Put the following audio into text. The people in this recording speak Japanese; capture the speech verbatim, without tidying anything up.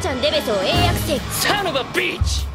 ちゃんデベソを英訳せ。 Son of a bitch!